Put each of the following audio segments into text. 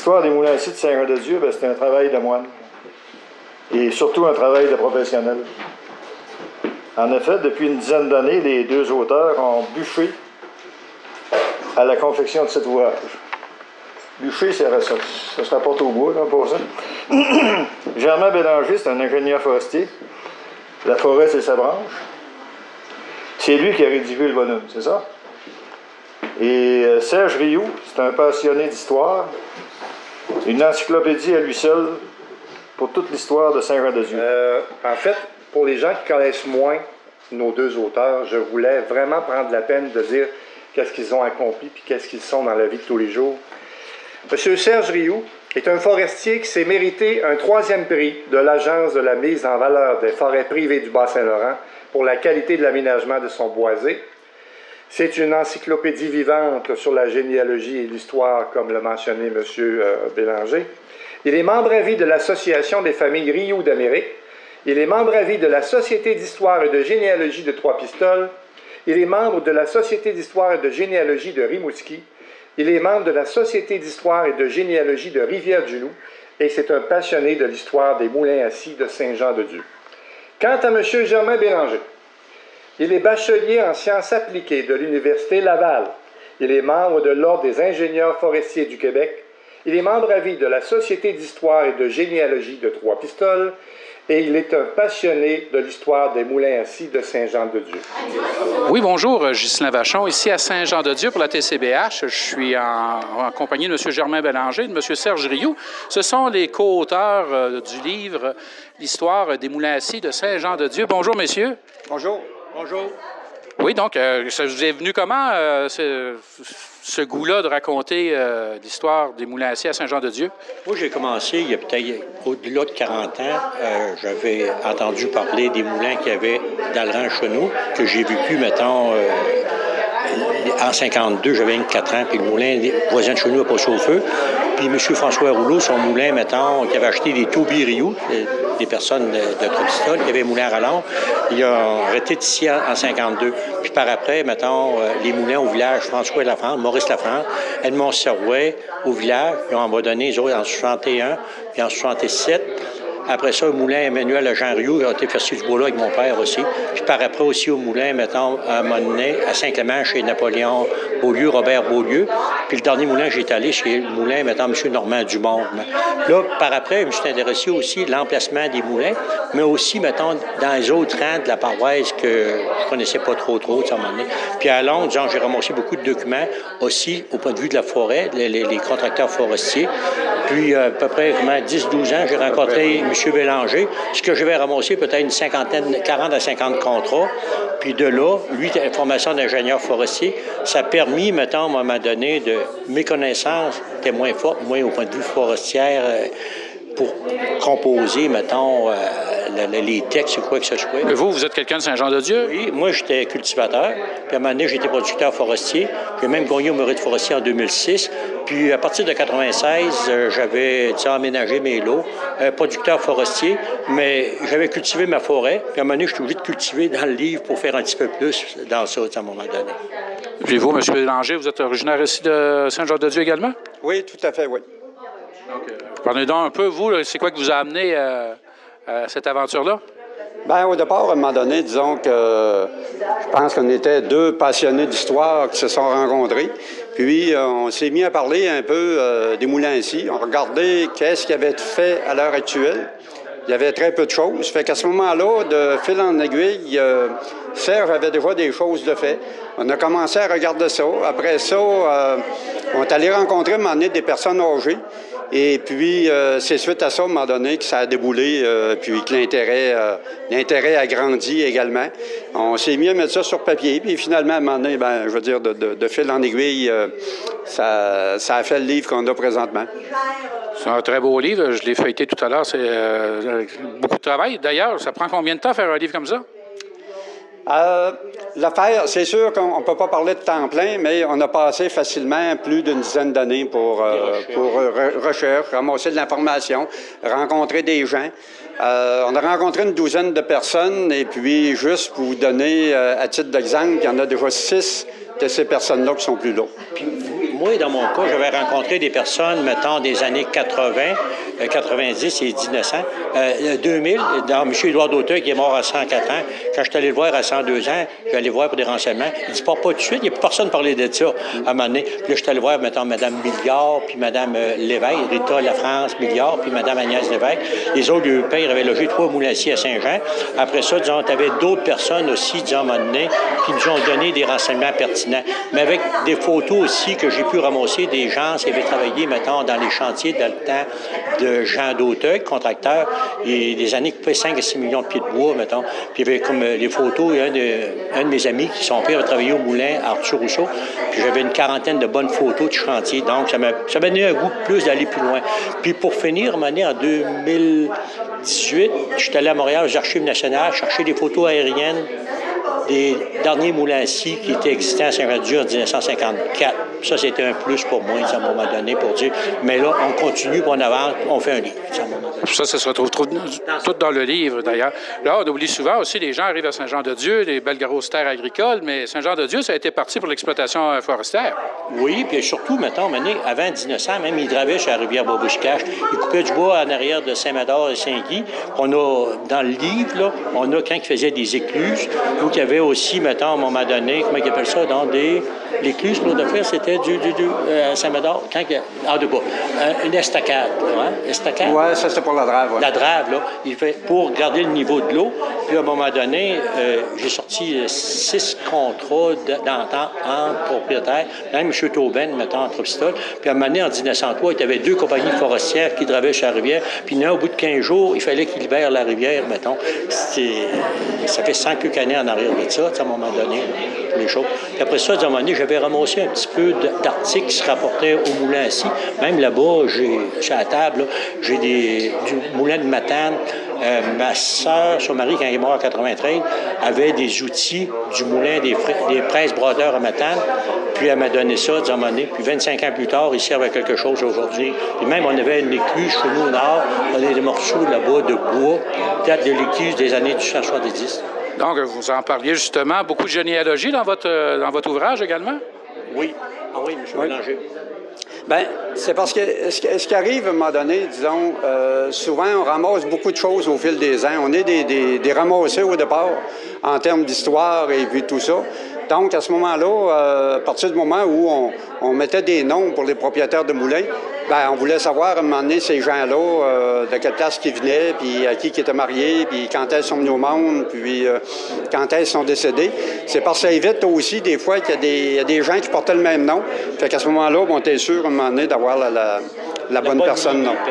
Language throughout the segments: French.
l'histoire des moulins à scie de Saint-Jean-de-Dieu, c'est un travail de moine. Et surtout un travail de professionnel. En effet, depuis une dizaine d'années, les deux auteurs ont bûché à la confection de cet ouvrage. Bûcher, ça se rapporte au bois, là, pour ça. Germain Bélanger, c'est un ingénieur forestier. La forêt, c'est sa branche. C'est lui qui a rédigé le volume, c'est ça? Et Serge Rioux, c'est un passionné d'histoire. Une encyclopédie à lui seul pour toute l'histoire de Saint-Jean-de-Dieu. En fait, pour les gens qui connaissent moins nos deux auteurs, je voulais vraiment prendre la peine de dire qu'est-ce qu'ils ont accompli puis qu'est-ce qu'ils sont dans la vie de tous les jours. M. Serge Rioux est un forestier qui s'est mérité un 3e prix de l'Agence de la mise en valeur des forêts privées du Bas-Saint-Laurent pour la qualité de l'aménagement de son boisé. C'est une encyclopédie vivante sur la généalogie et l'histoire, comme l'a mentionné M. Bélanger. Il est membre à vie de l'Association des familles Rioux d'Amérique. Il est membre à vie de la Société d'histoire et de généalogie de Trois-Pistoles. Il est membre de la Société d'histoire et de généalogie de Rimouski. Il est membre de la Société d'histoire et de généalogie de Rivière-du-Loup. Et c'est un passionné de l'histoire des moulins à scie de Saint-Jean-de-Dieu. Quant à M. Germain Bélanger, il est bachelier en sciences appliquées de l'Université Laval. Il est membre de l'Ordre des ingénieurs forestiers du Québec. Il est membre à vie de la Société d'histoire et de généalogie de Trois-Pistoles. Et il est un passionné de l'histoire des moulins à scie de Saint-Jean-de-Dieu. Oui, bonjour, Ghislain Vachon, ici à Saint-Jean-de-Dieu pour la TCBH. Je suis en compagnie de M. Germain Bélanger et de M. Serge Rioux. Ce sont les co-auteurs du livre « L'histoire des moulins à scie de Saint-Jean-de-Dieu ». Bonjour, messieurs. Bonjour. Bonjour. Oui, donc, ça vous est venu comment, ce goût-là de raconter l'histoire des moulins à scie à Saint-Jean-de-Dieu? Moi, j'ai commencé il y a peut-être au-delà de 40 ans. J'avais entendu parler des moulins qu'il y avait dans le rang Chenot, que j'ai vécu, mettons, en 52, j'avais 24 ans, puis le moulin voisin de Chenot a passé au feu. Puis M. François Rouleau, son moulin, mettons, qui avait acheté des Toby Rioux, des personnes de Trois-Pistoles, qui avaient un moulin à Rallonge, il a arrêté ici en 52. Puis par après, mettons, les moulins au village François Lafrance, Maurice Lafrance, Edmond Serrouet, au village, ils ont abandonné les autres en 61 puis en 67. Après ça, au moulin Emmanuel Jean Rioux, il a été faire du bois-là avec mon père aussi. Puis par après aussi au moulin, mettons, à Monet, à Saint-Clément, chez Napoléon Beaulieu, Robert Beaulieu. Puis le dernier moulin, j'étais allé chez le moulin, mettons, M. Normand Dumont. Là, par après, je me suis intéressé aussi à l'emplacement des moulins, mais aussi, mettons, dans les autres rangs de la paroisse que je connaissais pas trop, à un moment donné. Puis à Londres, disons, j'ai ramassé beaucoup de documents aussi au point de vue de la forêt, les contracteurs forestiers. Puis à peu près 10-12 ans, j'ai rencontré M. Bélanger, ce que j'avais ramassé peut-être une cinquantaine, 40 à 50 contrats. Puis de là, lui, formation d'ingénieur forestier, ça a permis, mettons, à un moment donné, de mes connaissances étaient moins fortes, moins au point de vue forestière, pour composer, mettons, les textes ou quoi que ce soit. Et vous êtes quelqu'un de Saint-Jean-de-Dieu? Oui, moi, j'étais cultivateur. Puis à un moment donné, j'étais producteur forestier. J'ai même gagné au mérite forestier en 2006. Puis à partir de 96, j'avais aménagé mes lots, producteur forestier, mais j'avais cultivé ma forêt. Puis à un moment donné, je suis obligé de cultiver dans le livre pour faire un petit peu plus dans ça, à un moment donné. Puis vous, M. Bélanger, vous êtes originaire ici de Saint-Jean-de-Dieu également? Oui, tout à fait, oui. Parlez donc un peu, vous, c'est quoi qui vous a amené à cette aventure-là? Bien, au départ, à un moment donné, disons que je pense qu'on était deux passionnés d'histoire qui se sont rencontrés. Puis, on s'est mis à parler un peu des moulins à scie. On regardait qu'est-ce qui avait été fait à l'heure actuelle. Il y avait très peu de choses. Fait qu'à ce moment-là, de fil en aiguille, Serge avait déjà des choses de fait. On a commencé à regarder ça. Après ça, on est allé rencontrer à un moment donné des personnes âgées. Et puis, c'est suite à ça, à un moment donné, que ça a déboulé, puis que l'intérêt a grandi également. On s'est mis à mettre ça sur papier, puis finalement, à un moment donné, je veux dire, de fil en aiguille, ça a fait le livre qu'on a présentement. C'est un très beau livre. Je l'ai feuilleté tout à l'heure. C'est beaucoup de travail. D'ailleurs, ça prend combien de temps faire un livre comme ça? L'affaire, c'est sûr qu'on ne peut pas parler de temps plein, mais on a passé facilement plus d'une dizaine d'années pour recherche, ramasser de l'information, rencontrer des gens. On a rencontré une douzaine de personnes, et puis juste pour vous donner, à titre d'exemple, il y en a déjà 6 de ces personnes-là qui sont plus là. Puis, moi, dans mon cas, j'avais rencontré des personnes, mettons, des années 80, 90 et 1900, 2000, dans M. Édouard Dauteuil, qui est mort à 104 ans. Quand je suis allé le voir à 102 ans, j'allais voir pour des renseignements. Il dit, pas tout de suite, il n'y a plus personne parlait de ça à un moment donné. Puis là, je suis allé voir, mettons, Mme Milliard, puis Mme Lévesque, Rita Lafrance Milliard, puis Mme Agnès Lévesque. Les autres, le père avait logé 3 moulassiers à Saint-Jean. Après ça, disons, tu avais d'autres personnes aussi, disons, à un moment donné, qui nous ont donné des renseignements pertinents. Mais avec des photos aussi que j'ai pu ramasser des gens qui avaient travaillé, mettons, dans les chantiers dans le temps de Jean Dauteuil, contracteur, et des années qui coupaient 5 à 6 millions de pieds de bois, mettons. Puis il y avait comme les photos, un de mes amis, qui son père a travaillé au moulin à Arthur Rousseau, puis j'avais une quarantaine de bonnes photos de chantier. Donc, ça m'a donné un goût plus d'aller plus loin. Puis pour finir, à un moment donné, en 2018, je suis allé à Montréal aux Archives nationales chercher des photos aériennes des derniers moulins à scie qui étaient existants à Saint-Jean-de-Dieu en 1954. Ça, c'était un plus pour moi, à un moment donné, pour dire, mais là, on continue, puis on avance, on fait un livre. Ça se retrouve tout dans le livre, d'ailleurs. Là, on oublie souvent aussi, les gens arrivent à Saint-Jean-de-Dieu, des belles grosses terres agricoles, mais Saint-Jean-de-Dieu, ça a été parti pour l'exploitation forestière. Oui, puis surtout, mettons, avant 1900, même, ils travaillaient sur la rivière Bois-Bouche-Cache. Ils coupaient du bois en arrière de Saint-Médard et Saint-Guy. On a, dans le livre, là, on a quand ils faisaient des écluses, où il y avait aussi, mettons, à un moment donné, comment ils appellent ça, dans des... L'écluse, pour le faire, c'était du Saint-Médard, une estacade, hein? Estacade. Oui, ça, c'était pour la drave. Ouais. La drave, là, il fait pour garder le niveau de l'eau. Puis, à un moment donné, j'ai sorti 6 contrats d'entente entre propriétaires, même M. Tauben, mettons, entre pistoles. Puis, à un moment donné, en 1903, il y avait 2 compagnies forestières qui travaillaient sur la rivière. Puis, au bout de 15 jours, il fallait qu'ils libèrent la rivière, mettons. Ça fait 100 quelques années en arrière de ça, à un moment donné, là, les choses. Puis après ça, à un moment donné, j'avais ramassé un petit peu d'articles qui se rapportaient au moulin à scie. Même là-bas, sur la table, là, j'ai du moulin de Matane. Ma sœur, son mari, quand il est mort en 93, avait des outils du moulin des presses brodeurs à Matane. Puis elle m'a donné ça, à un moment donné. Puis 25 ans plus tard, ils servent à quelque chose aujourd'hui. Puis même, on avait une écluse chez nous au nord. On avait des morceaux là-bas de bois, date de l'écluse des années 1870. Donc, vous en parliez justement. Beaucoup de généalogie dans votre ouvrage également? Oui. Ah oui, M. Bélanger. Bien, c'est parce que ce qui arrive à un moment donné, disons, souvent on ramasse beaucoup de choses au fil des ans. On est des ramassés au départ en termes d'histoire et puis tout ça. Donc, à ce moment-là, à partir du moment où on mettait des noms pour les propriétaires de moulins, bien, on voulait savoir à un moment donné ces gens-là, de quelle place ils venaient, puis à qui ils étaient mariés, puis quand elles sont venues au monde, puis quand elles sont décédées. C'est parce que ça évite aussi des fois qu'il y a des gens qui portaient le même nom. Fait qu'à ce moment-là, on était sûr à un moment donné d'avoir la bonne personne. Non.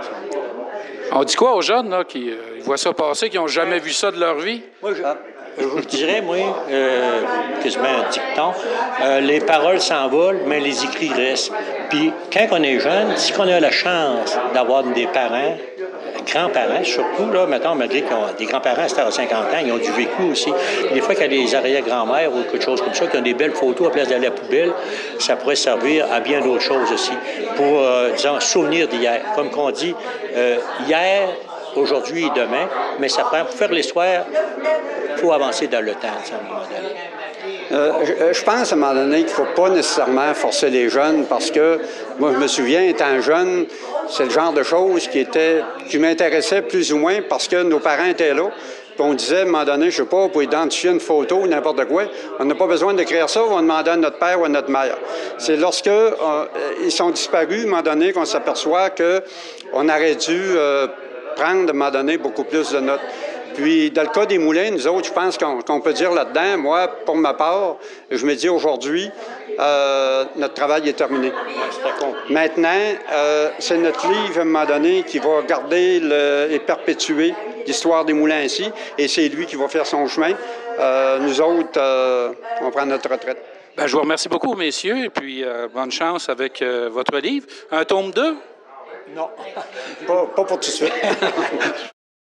On dit quoi aux jeunes là, qui voient ça passer, qui n'ont jamais vu ça de leur vie? Moi, je dirais, moi, quasiment un dicton, les paroles s'envolent, mais les écrits restent. Puis, quand on est jeune, si on a la chance d'avoir des parents, grands-parents surtout, là, mettons, malgré qu'ils ont des grands-parents, c'était à 50 ans, ils ont du vécu aussi. Des fois, qu'il y a des arrière-grand-mères ou quelque chose comme ça, qui ont des belles photos à place d'aller à la poubelle, ça pourrait servir à bien d'autres choses aussi. Pour, disons, souvenir d'hier. Comme qu'on dit, hier, aujourd'hui et demain, mais ça prend, pour faire l'histoire, il faut avancer dans le temps, à un moment donné. Je pense à un moment donné qu'il ne faut pas nécessairement forcer les jeunes parce que, moi, je me souviens, étant jeune, c'est le genre de choses qui m'intéressait plus ou moins parce que nos parents étaient là. Puis on disait, à un moment donné, je ne sais pas, pour identifier une photo ou n'importe quoi, on n'a pas besoin d'écrire ça, on va demander à notre père ou à notre mère. C'est lorsque ils sont disparus, à un moment donné, qu'on s'aperçoit qu'on aurait dû prendre, à un moment donné, beaucoup plus de notes. Puis, dans le cas des moulins, nous autres, je pense qu'on peut dire là-dedans, moi, pour ma part, je me dis aujourd'hui, notre travail est terminé. Maintenant, c'est notre livre, à un moment donné, qui va garder et perpétuer l'histoire des moulins ici, et c'est lui qui va faire son chemin. Nous autres, on prend notre retraite. Bien, je vous remercie beaucoup, messieurs, et puis bonne chance avec votre livre. Un tome 2? Non, pas pour tout de suite.